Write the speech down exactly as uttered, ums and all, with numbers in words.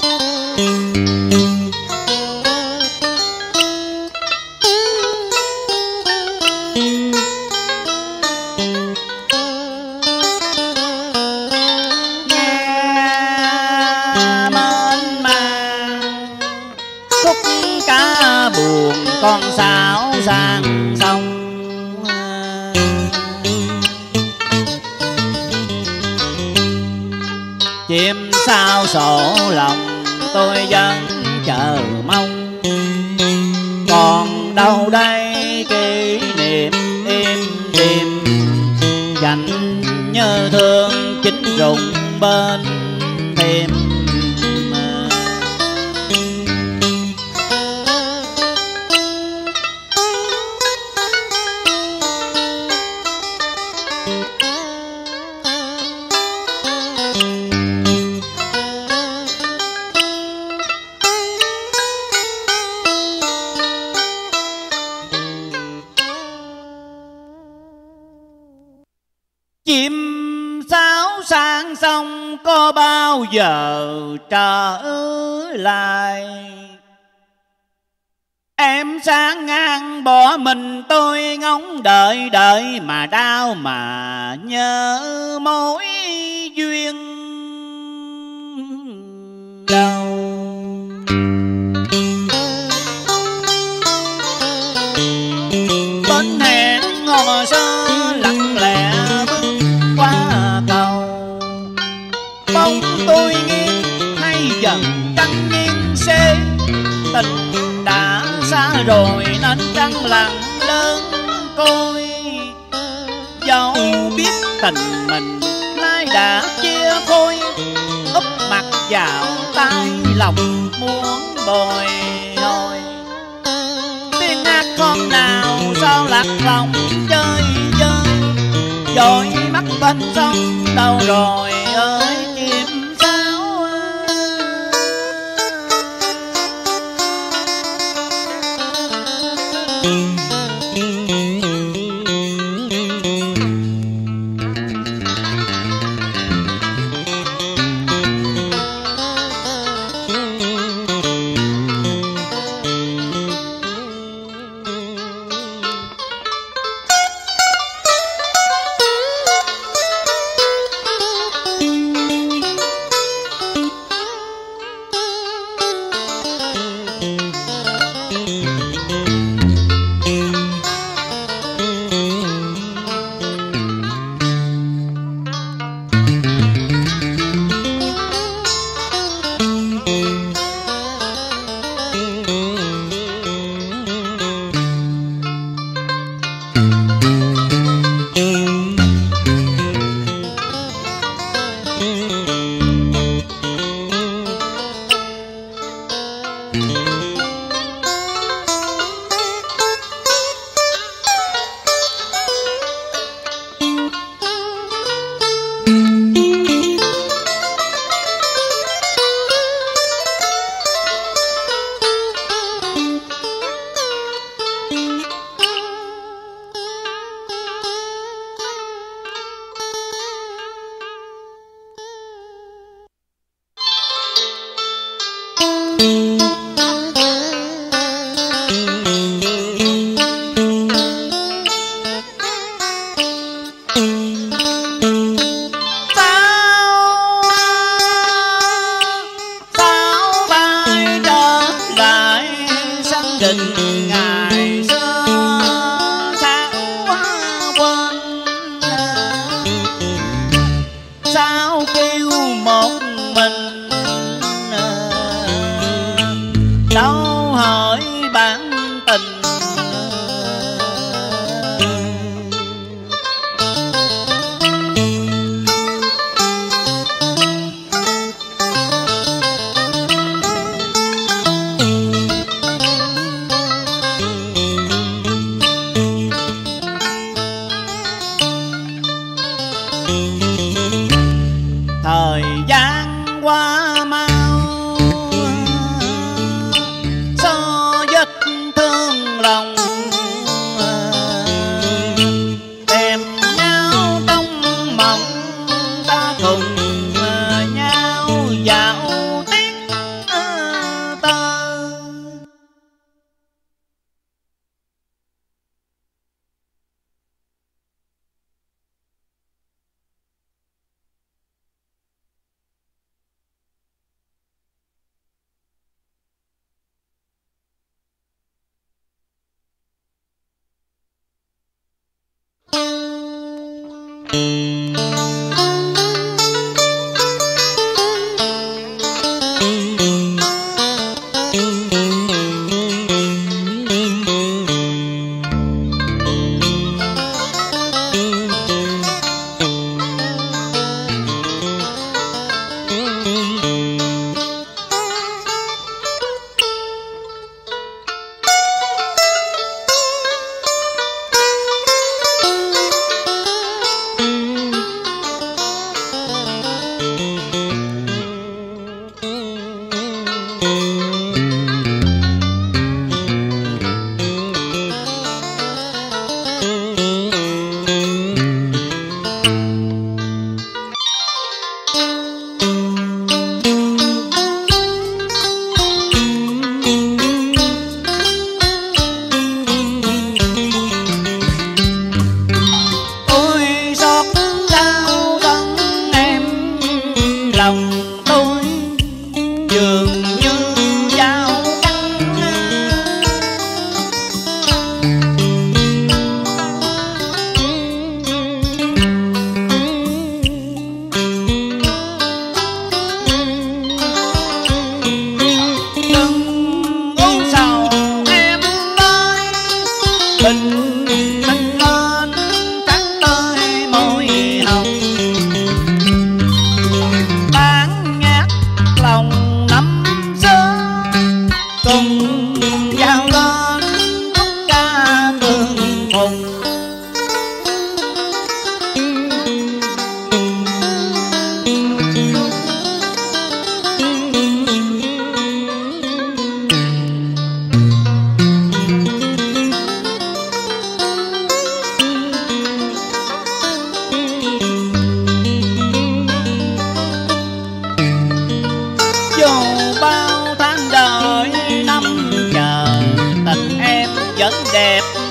con sáo sang sông. Chim sao sổ lòng tôi vẫn chờ mong, còn đâu đây kỷ niệm im đềm dành nhớ thương chính rụng bên thêm. Chim sáo sang sông có bao giờ trở lại, em sáng ngang bỏ mình tôi ngóng đợi đợi mà đau mà nhớ mối duyên đâu. Bên hẹn ngò sơ lặng lẽ bước qua cầu, bóng tôi nghiêng hay dần trăng nghiêng xê, tình đã xa rồi nên trăng lặng đơn côi. Dẫu biết tình mình nay đã chia phôi, úp mặt vào tay lòng muốn bồi hồi. Tiếng hát con nào sao lạc lòng chơi chơi, dội mắt bên sông đâu rồi ơi chim sáo. Vẫn đẹp